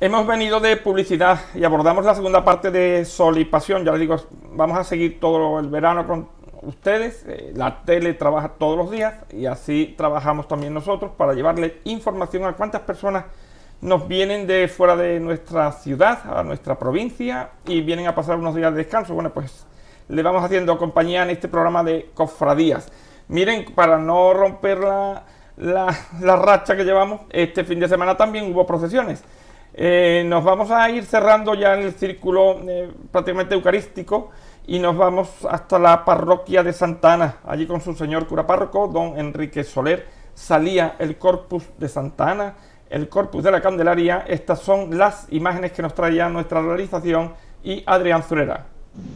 Hemos venido de publicidad y abordamos la segunda parte de Sol y Pasión. Ya les digo, vamos a seguir todo el verano con ustedes. La tele trabaja todos los días y así trabajamos también nosotros para llevarles información a cuántas personas nos vienen de fuera de nuestra ciudad, a nuestra provincia, y vienen a pasar unos días de descanso. Bueno, pues le vamos haciendo compañía en este programa de cofradías. Miren, para no romper la racha que llevamos, este fin de semana también hubo procesiones. Nos vamos a ir cerrando ya el círculo prácticamente eucarístico y nos vamos hasta la parroquia de Santa Ana. Allí con su señor cura párroco, don Enrique Soler, salía el Corpus de Santa Ana, el Corpus de la Candelaria. Estas son las imágenes que nos traía nuestra realización y Adrián Zurera.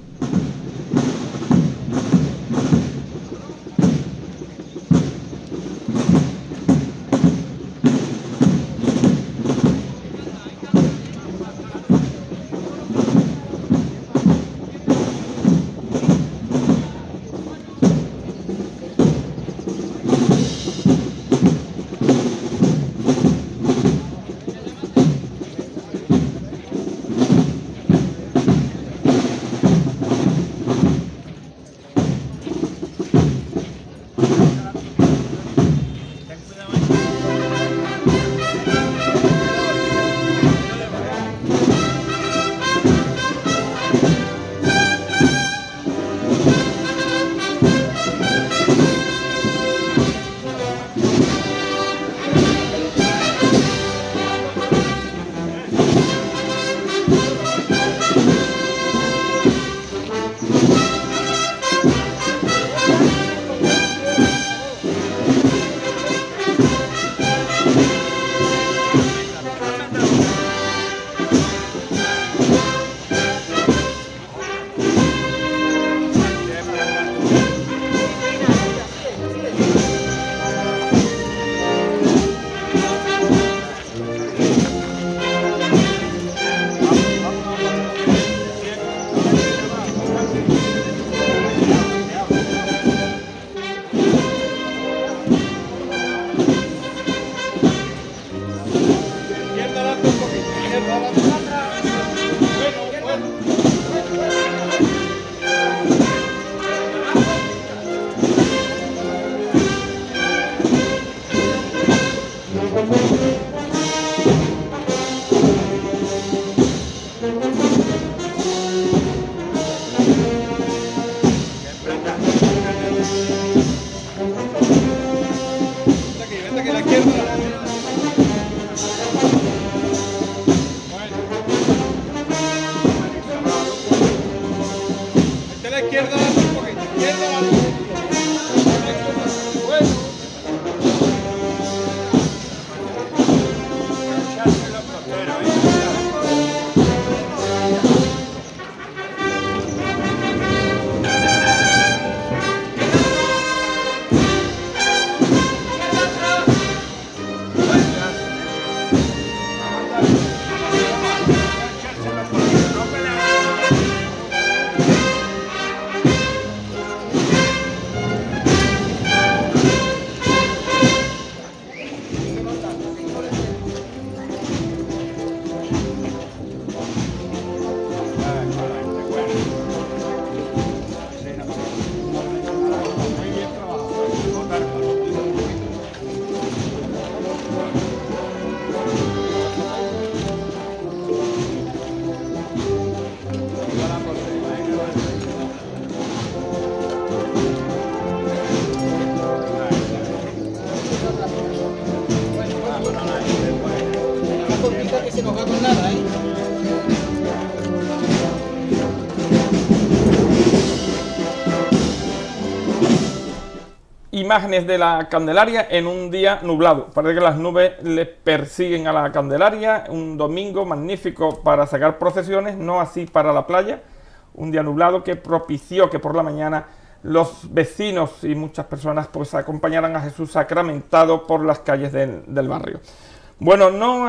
Imágenes de la Candelaria en un día nublado. Parece que las nubes le persiguen a la Candelaria. Un domingo magnífico para sacar procesiones, no así para la playa. Un día nublado que propició que por la mañana los vecinos y muchas personas pues acompañaran a Jesús sacramentado por las calles del barrio. Bueno, no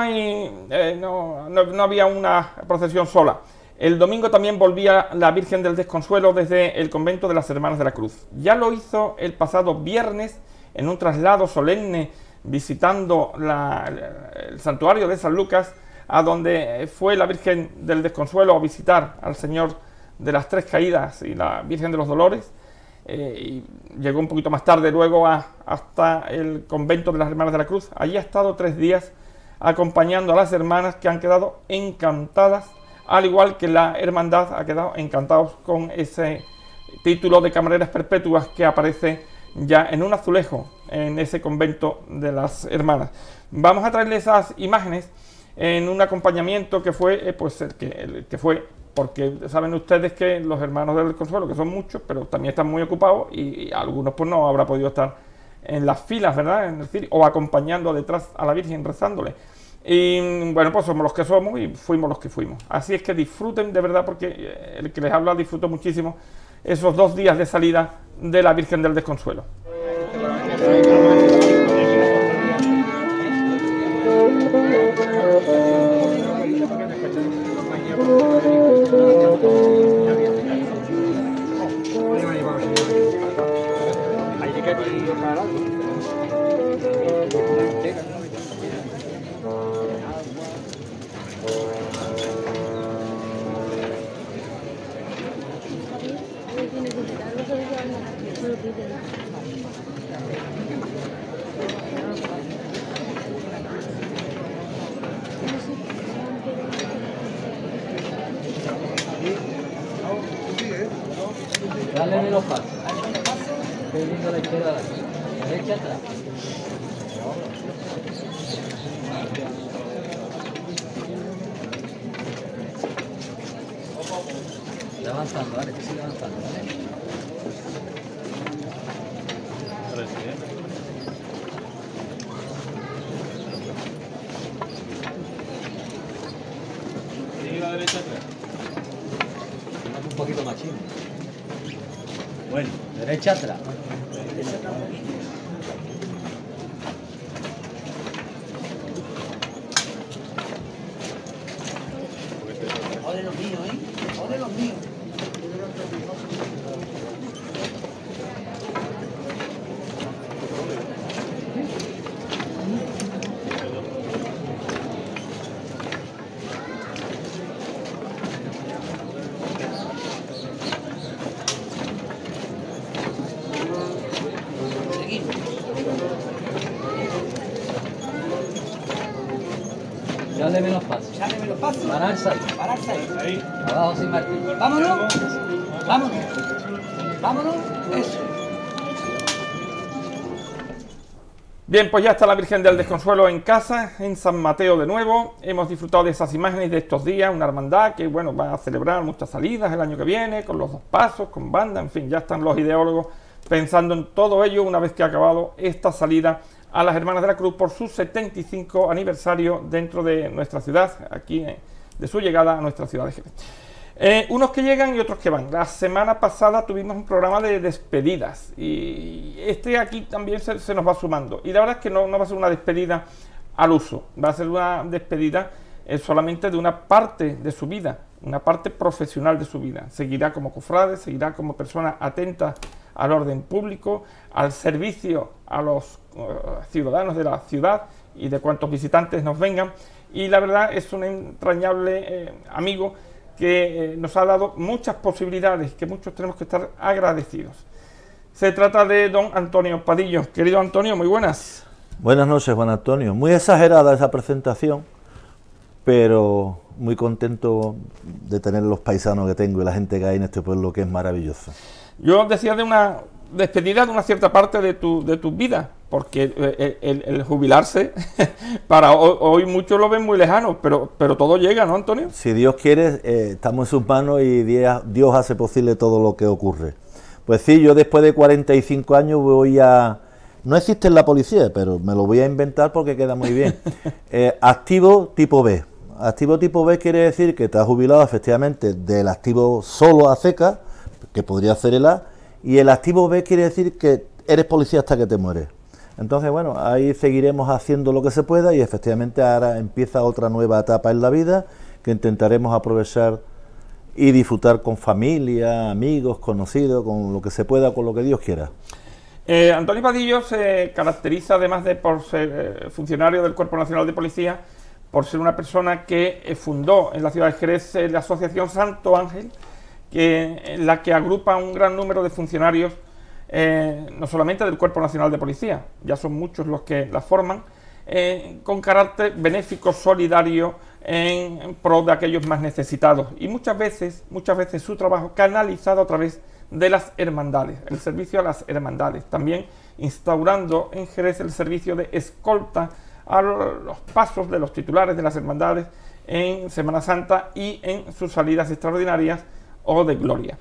había una procesión sola. El domingo también volvía la Virgen del Desconsuelo desde el convento de las Hermanas de la Cruz. Ya lo hizo el pasado viernes en un traslado solemne visitando el santuario de San Lucas a donde fue la Virgen del Desconsuelo a visitar al Señor de las Tres Caídas y la Virgen de los Dolores, y llegó un poquito más tarde luego hasta el convento de las Hermanas de la Cruz. Allí ha estado 3 días acompañando a las hermanas, que han quedado encantadas, al igual que la hermandad ha quedado encantados con ese título de camareras perpetuas que aparece ya en un azulejo en ese convento de las hermanas. Vamos a traerles esas imágenes en un acompañamiento que fue pues el que fue, porque saben ustedes que los hermanos del Consuelo, que son muchos, pero también están muy ocupados, y algunos pues no habrá podido estar en las filas, ¿verdad?, en el cirio, o acompañando detrás a la Virgen, rezándole. Y bueno, pues somos los que somos y fuimos los que fuimos. Así es que disfruten de verdad, porque el que les habla disfrutó muchísimo esos 2 días de salida de la Virgen del Desconsuelo. Dale menos paso. Estoy viendo la izquierda de aquí. Derecha atrás. Está avanzando, vale, que sigue avanzando, ¿vale? Sigue la derecha atrás. Un poquito más chino. Bueno, derecha atrás. Ole los míos, ¿eh? Ole los míos. Dale menos pasos. Dale menos pasos. Pararse ahí. Pararse ahí. Ahí. Abajo sin Martín. Vámonos. Vámonos. Vámonos. Eso. Bien, pues ya está la Virgen del Desconsuelo en casa, en San Mateo de nuevo. Hemos disfrutado de esas imágenes de estos días, una hermandad que, bueno, va a celebrar muchas salidas el año que viene, con los 2 pasos, con banda, en fin, ya están los ideólogos pensando en todo ello una vez que ha acabado esta salida a las Hermanas de la Cruz por su 75 aniversario dentro de nuestra ciudad, aquí de su llegada a nuestra ciudad de Jerez. Unos que llegan y otros que van. La semana pasada tuvimos un programa de despedidas y este aquí también se nos va sumando. Y la verdad es que no va a ser una despedida al uso, va a ser una despedida solamente de una parte de su vida, una parte profesional de su vida. Seguirá como cofrade, seguirá como persona atenta al orden público, al servicio a los ciudadanos de la ciudad y de cuantos visitantes nos vengan. Y la verdad es un entrañable amigo que nos ha dado muchas posibilidades, que muchos tenemos que estar agradecidos. Se trata de don Antonio Padillo. Querido Antonio, muy buenas. Buenas noches, Juan Antonio. Muy exagerada esa presentación, pero muy contento de tener los paisanos que tengo y la gente que hay en este pueblo, que es maravilloso. Yo decía de una despedida de una cierta parte de tu vida, porque el jubilarse, para hoy muchos lo ven muy lejano, pero todo llega, ¿no, Antonio? Si Dios quiere, estamos en sus manos y Dios hace posible todo lo que ocurre. Pues sí, yo después de 45 años voy a... No existe en la policía, pero me lo voy a inventar porque queda muy bien. Activo tipo B. Activo tipo B quiere decir que te has jubilado efectivamente del activo solo a seca, que podría ser el A, y el activo B quiere decir que eres policía hasta que te mueres. Entonces, bueno, ahí seguiremos haciendo lo que se pueda y efectivamente ahora empieza otra nueva etapa en la vida que intentaremos aprovechar y disfrutar con familia, amigos, conocidos, con lo que se pueda, con lo que Dios quiera. Antonio Padillo se caracteriza, además de por ser funcionario del Cuerpo Nacional de Policía, por ser una persona que fundó en la ciudad de Jerez la asociación Santo Ángel, en la que agrupa un gran número de funcionarios, no solamente del Cuerpo Nacional de Policía, ya son muchos los que la forman, con carácter benéfico, solidario, en pro de aquellos más necesitados, y muchas veces su trabajo canalizado a través de las hermandades, el servicio a las hermandades, también instaurando en Jerez el servicio de escolta a los pasos de los titulares de las hermandades en Semana Santa y en sus salidas extraordinarias o de gloria.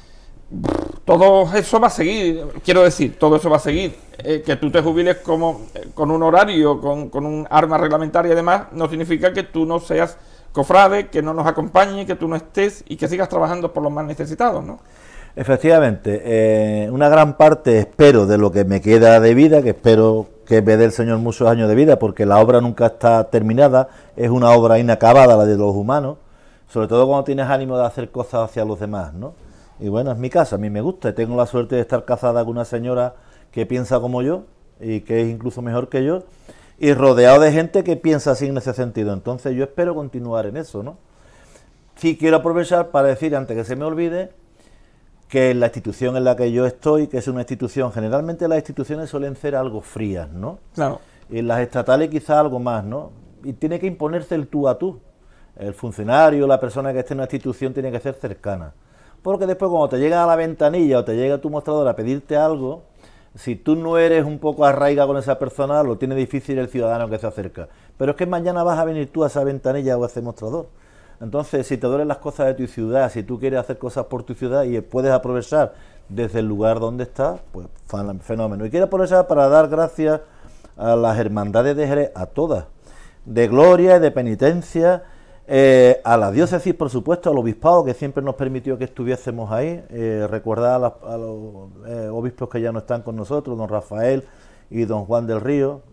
Todo eso va a seguir, quiero decir, todo eso va a seguir. Que tú te jubiles como, con un horario, con un arma reglamentaria y demás, no significa que tú no seas cofrade, que no nos acompañe, que tú no estés y que sigas trabajando por los más necesitados, ¿no? Efectivamente, una gran parte espero de lo que me queda de vida, que espero que me dé el Señor muchos años de vida, porque la obra nunca está terminada, es una obra inacabada la de los humanos, sobre todo cuando tienes ánimo de hacer cosas hacia los demás, ¿no? Y bueno, es mi casa, a mí me gusta, tengo la suerte de estar casada con una señora que piensa como yo y que es incluso mejor que yo, y rodeado de gente que piensa así en ese sentido, entonces yo espero continuar en eso, ¿no? Sí quiero aprovechar para decir, antes que se me olvide, que la institución en la que yo estoy, que es una institución, generalmente las instituciones suelen ser algo frías, ¿no? Claro. Y las estatales quizás algo más, ¿no? Y tiene que imponerse el tú a tú. El funcionario, la persona que esté en una institución tiene que ser cercana. Porque después cuando te llega a la ventanilla o te llega a tu mostrador a pedirte algo, si tú no eres un poco arraiga con esa persona, lo tiene difícil el ciudadano que se acerca. Pero es que mañana vas a venir tú a esa ventanilla o a ese mostrador. Entonces, si te duelen las cosas de tu ciudad, si tú quieres hacer cosas por tu ciudad y puedes aprovechar desde el lugar donde estás, pues fenómeno. Y quiero aprovechar para dar gracias a las hermandades de Jerez, a todas, de gloria y de penitencia, a la diócesis, por supuesto, al obispado, que siempre nos permitió que estuviésemos ahí, recordar a los obispos que ya no están con nosotros, don Rafael y don Juan del Río,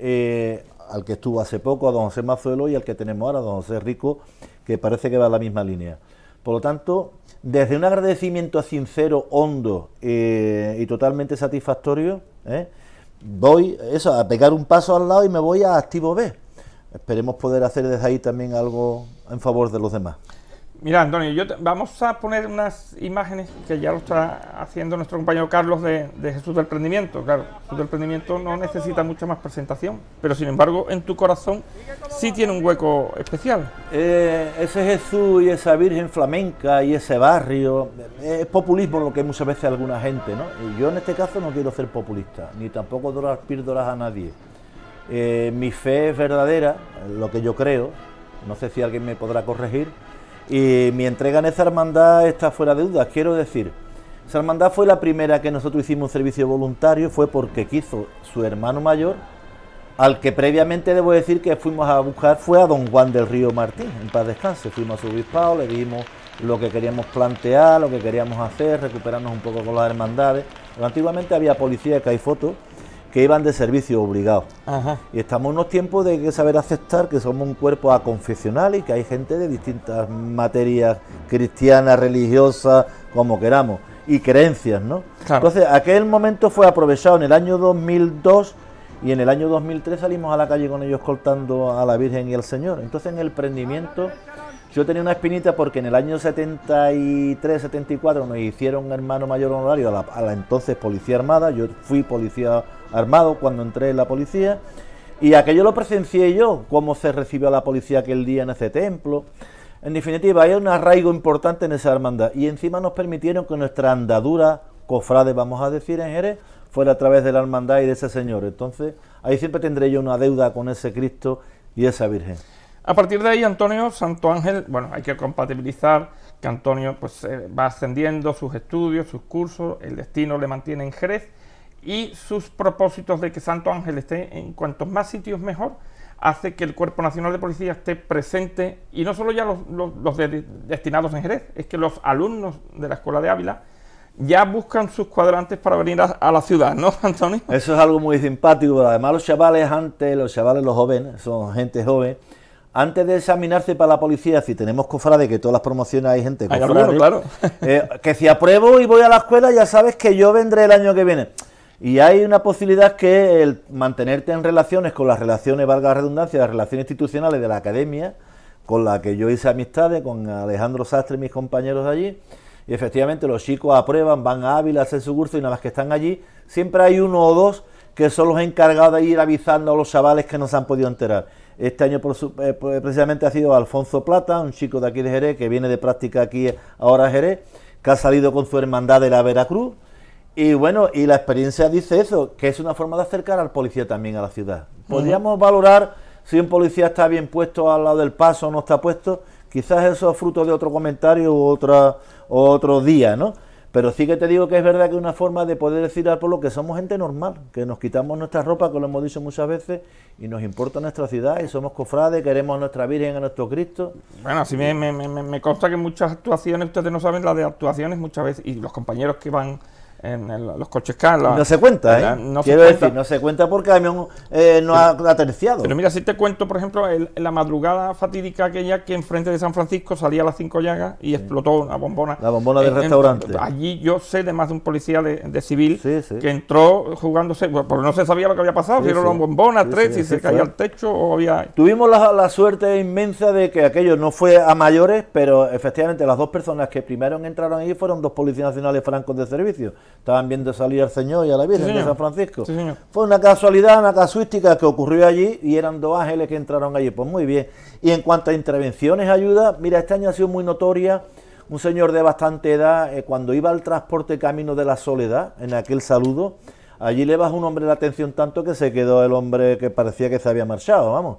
al que estuvo hace poco, a don José Mazuelo, y al que tenemos ahora, don José Rico, que parece que va en la misma línea. Por lo tanto, desde un agradecimiento sincero, hondo y totalmente satisfactorio, voy a pegar un paso al lado y me voy a Activo B. Esperemos poder hacer desde ahí también algo en favor de los demás. Mira, Antonio, vamos a poner unas imágenes que ya lo está haciendo nuestro compañero Carlos de Jesús del Prendimiento. Claro, Jesús del Prendimiento no necesita mucha más presentación, pero sin embargo en tu corazón sí tiene un hueco especial. Ese Jesús y esa Virgen flamenca y ese barrio, es populismo lo que muchas veces alguna gente, ¿no? Y yo en este caso no quiero ser populista, ni tampoco dorar píldoras a nadie. Mi fe es verdadera, lo que yo creo, no sé si alguien me podrá corregir, y mi entrega en esa hermandad está fuera de dudas. Quiero decir, esa hermandad fue la primera que nosotros hicimos un servicio voluntario, fue porque quiso su hermano mayor, al que previamente debo decir que fuimos a buscar fue a don Juan del Río Martín, en paz descanse. Fuimos a su obispado, le dijimos lo que queríamos plantear, lo que queríamos hacer, recuperarnos un poco con las hermandades. Pero antiguamente había policías, que hay fotos, que iban de servicio obligados. Ajá. Y estamos en unos tiempos de que saber aceptar que somos un cuerpo aconfesional y que hay gente de distintas materias cristianas, religiosas, como queramos, y creencias, ¿no? Claro. Entonces, aquel momento fue aprovechado en el año 2002 y en el año 2003 salimos a la calle con ellos escoltando a la Virgen y al Señor. Entonces, en el prendimiento, yo tenía una espinita porque en el año 73, 74 nos hicieron hermano mayor honorario a la entonces Policía Armada. Yo fui policía armado cuando entré en la policía y aquello lo presencié yo, cómo se recibió a la policía aquel día en ese templo. En definitiva, hay un arraigo importante en esa hermandad y encima nos permitieron que nuestra andadura cofrade, vamos a decir, en Jerez, fuera a través de la hermandad y de ese Señor. Entonces, ahí siempre tendré yo una deuda con ese Cristo y esa Virgen. A partir de ahí, Antonio, Santo Ángel, bueno, hay que compatibilizar que Antonio pues va ascendiendo sus estudios, sus cursos, el destino le mantiene en Jerez y sus propósitos de que Santo Ángel esté en cuantos más sitios mejor, hace que el Cuerpo Nacional de Policía esté presente, y no solo ya los destinados en Jerez, es que los alumnos de la Escuela de Ávila ya buscan sus cuadrantes para venir a la ciudad, ¿no, Antonio? Eso es algo muy simpático. Además, los chavales, los jóvenes, son gente joven, antes de examinarse para la policía, si tenemos cofrades, que todas las promociones hay gente cofrade, claro. Que si apruebo y voy a la escuela, ya sabes que yo vendré el año que viene. Y hay una posibilidad que el mantenerte en relaciones con las relaciones, valga la redundancia, las relaciones institucionales de la academia, con la que yo hice amistades, con Alejandro Sastre y mis compañeros de allí, y efectivamente los chicos aprueban, van a Ávila a hacer su curso y nada más que están allí, siempre hay uno o dos que son los encargados de ir avisando a los chavales que no se han podido enterar. Este año precisamente ha sido Alfonso Plata, un chico de aquí de Jerez, que viene de práctica aquí ahora a Jerez, que ha salido con su hermandad de la Veracruz, y bueno, y la experiencia dice eso, que es una forma de acercar al policía también a la ciudad. Podríamos valorar si un policía está bien puesto al lado del paso o no está puesto, quizás eso es fruto de otro comentario u otro día, ¿no? Pero sí que te digo que es verdad que es una forma de poder decir al pueblo que somos gente normal, que nos quitamos nuestra ropa, que lo hemos dicho muchas veces, y nos importa nuestra ciudad, y somos cofrades, queremos a nuestra Virgen, a nuestro Cristo. Bueno, así me consta que muchas actuaciones, ustedes no saben las de actuaciones muchas veces, y los compañeros que van en los coches K. No se cuenta, ¿eh? No Quiero se decir, cuenta. no se cuenta porque el camión no ha terciado. Pero mira, si te cuento, por ejemplo, en la madrugada fatídica aquella que enfrente de San Francisco salía a las 5 llagas y explotó una bombona. La bombona del restaurante. Allí yo sé de más de un policía de civil Sí, sí. que entró jugándose, porque no se sabía lo que había pasado, Sí, si era sí. una bombona, Sí, tres, sí, si se sí, caía fue. al techo o había... Tuvimos la suerte inmensa de que aquello no fue a mayores, pero efectivamente las dos personas que primero entraron allí fueron dos policías nacionales francos de servicio. Estaban viendo salir al Señor y a la Virgen Sí, de señor. San Francisco. Sí, señor. Fue una casualidad, una casuística que ocurrió allí y eran dos ángeles que entraron allí. Pues muy bien. Y en cuanto a intervenciones, ayuda, mira, este año ha sido muy notoria. Un señor de bastante edad, cuando iba al transporte Camino de la Soledad, en aquel saludo, allí le bajó un hombre la atención tanto que se quedó el hombre que parecía que se había marchado, vamos.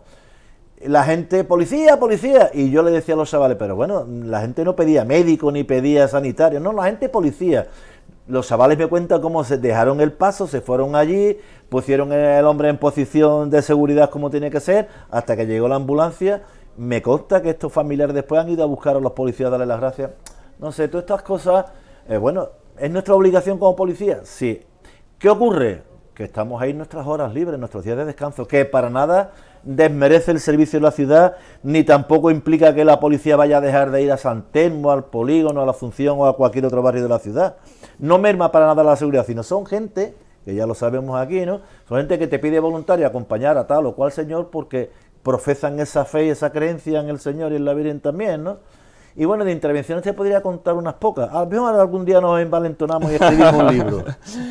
La gente, policía, policía, y yo le decía a los chavales, pero bueno, la gente no pedía médico ni pedía sanitario, no, la gente policía. Los chavales me cuentan cómo se dejaron el paso, se fueron allí, pusieron el hombre en posición de seguridad como tiene que ser, hasta que llegó la ambulancia. Me consta que estos familiares después han ido a buscar a los policías a darle las gracias. No sé, todas estas cosas, bueno, ¿es nuestra obligación como policía? Sí. ¿Qué ocurre? Que estamos ahí en nuestras horas libres, nuestros días de descanso, que para nada desmerece el servicio de la ciudad, ni tampoco implica que la policía vaya a dejar de ir a San Telmo, al Polígono, a la Asunción o a cualquier otro barrio de la ciudad. No merma para nada la seguridad, sino son gente, que ya lo sabemos aquí, ¿no? Son gente que te pide voluntario acompañar a tal o cual señor porque profesan esa fe y esa creencia en el Señor y en la Virgen también, ¿no? Y bueno, de intervenciones te podría contar unas pocas. A lo mejor algún día nos envalentonamos y escribimos un libro.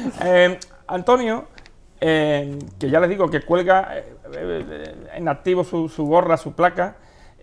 Antonio, que ya les digo que cuelga en activo su gorra, su placa,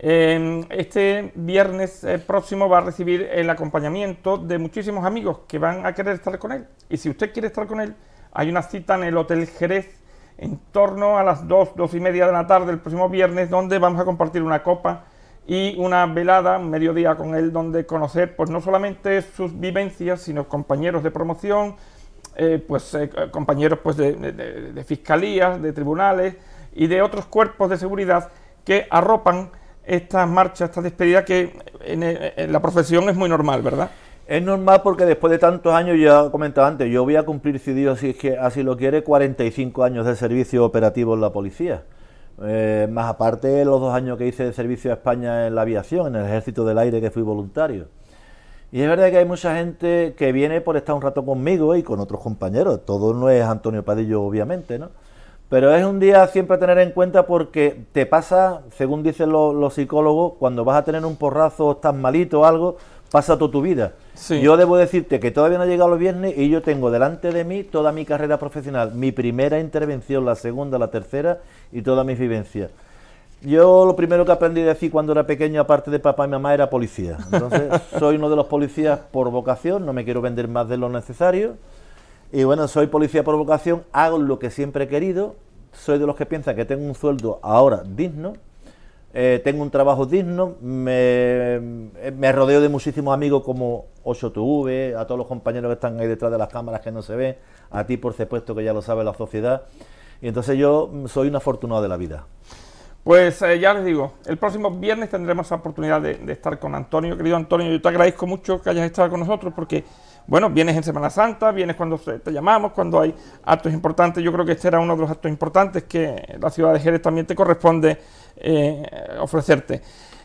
este viernes próximo va a recibir el acompañamiento de muchísimos amigos que van a querer estar con él. Y si usted quiere estar con él, hay una cita en el Hotel Jerez en torno a las 2:30 de la tarde el próximo viernes, donde vamos a compartir una copa y una velada, un mediodía con él, donde conocer pues no solamente sus vivencias, sino compañeros de promoción, compañeros pues de fiscalías, de tribunales y de otros cuerpos de seguridad que arropan estas marchas, esta despedida que en la profesión es muy normal, ¿verdad? Es normal porque después de tantos años, ya comentaba antes, yo voy a cumplir, si Dios si es que así lo quiere, 45 años de servicio operativo en la policía. Más aparte los 2 años que hice de servicio a España en la aviación, en el Ejército del Aire, que fui voluntario. Y es verdad que hay mucha gente que viene por estar un rato conmigo y con otros compañeros. Todo no es Antonio Padillo, obviamente, ¿no? Pero es un día siempre a tener en cuenta porque te pasa, según dicen los psicólogos, cuando vas a tener un porrazo o estás malito o algo, pasa toda tu vida. Sí. Yo debo decirte que todavía no ha llegado el viernes y yo tengo delante de mí toda mi carrera profesional, mi primera intervención, la segunda, la tercera y todas mis vivencias. Yo lo primero que aprendí a decir cuando era pequeño, aparte de papá y mamá, era policía. Entonces, soy uno de los policías por vocación, no me quiero vender más de lo necesario. Y bueno, soy policía por vocación, hago lo que siempre he querido, soy de los que piensan que tengo un sueldo ahora digno, tengo un trabajo digno, me rodeo de muchísimos amigos como 8TV, a todos los compañeros que están ahí detrás de las cámaras que no se ven, a ti por supuesto que ya lo sabe la sociedad, y entonces yo soy un afortunado de la vida. Pues ya les digo, el próximo viernes tendremos la oportunidad de estar con Antonio. Querido Antonio, yo te agradezco mucho que hayas estado con nosotros porque, bueno, vienes en Semana Santa, vienes cuando te llamamos, cuando hay actos importantes. Yo creo que este era uno de los actos importantes que la ciudad de Jerez también te corresponde ofrecerte.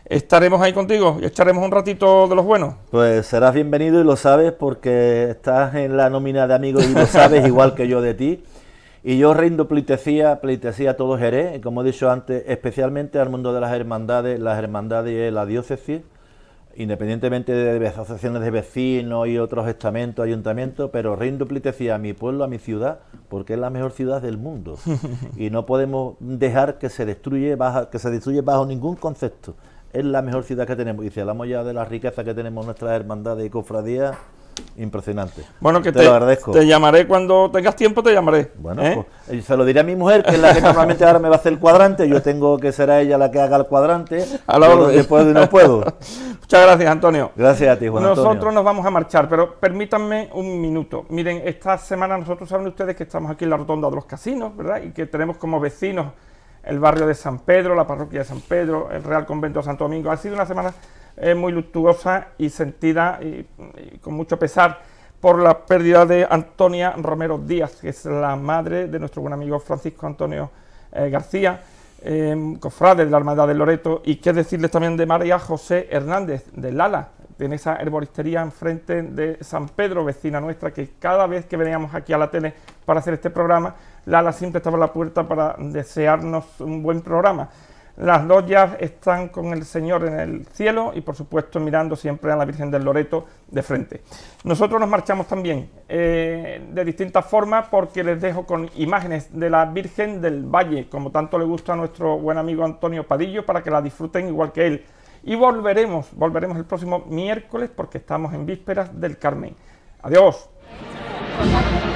estaremos ahí contigo y echaremos un ratito de los buenos. Pues serás bienvenido y lo sabes porque estás en la nómina de amigos y lo sabes igual que yo de ti. Y yo rindo pleitesía a todo Jerez, y como he dicho antes, especialmente al mundo de las hermandades y la diócesis, independientemente de asociaciones de vecinos y otros estamentos, ayuntamientos, pero rindo pleitesía a mi pueblo, a mi ciudad, porque es la mejor ciudad del mundo. Y no podemos dejar que se destruya bajo ningún concepto. Es la mejor ciudad que tenemos. Y si hablamos ya de la riqueza que tenemos nuestras hermandades y cofradías, impresionante. Bueno, que te lo agradezco. Te llamaré cuando tengas tiempo, te llamaré. Bueno, pues, se lo diré a mi mujer, que es la que normalmente ahora me va a hacer el cuadrante. Yo tengo que ser a ella la que haga el cuadrante. A la orden. Después no puedo. Muchas gracias, Antonio. Gracias a ti, Juan Antonio. Nosotros nos vamos a marchar, pero permítanme un minuto. Miren, esta semana nosotros saben ustedes que estamos aquí en la Rotonda de los Casinos, ¿verdad? Y que tenemos como vecinos el barrio de San Pedro, la parroquia de San Pedro, el Real Convento de Santo Domingo. Ha sido una semana muy luctuosa y sentida y con mucho pesar por la pérdida de Antonia Romero Díaz, que es la madre de nuestro buen amigo Francisco Antonio García, cofrade de la Hermandad del Loreto, y qué decirles también de María José Hernández, de Lala, tiene esa herboristería enfrente de San Pedro, vecina nuestra, que cada vez que veníamos aquí a la tele para hacer este programa, Lala siempre estaba a la puerta para desearnos un buen programa. Las dos ya están con el Señor en el cielo y por supuesto mirando siempre a la Virgen del Loreto de frente. Nosotros nos marchamos también de distintas formas porque les dejo con imágenes de la Virgen del Valle, como tanto le gusta a nuestro buen amigo Antonio Padillo, para que la disfruten igual que él. Y volveremos el próximo miércoles porque estamos en vísperas del Carmen. Adiós.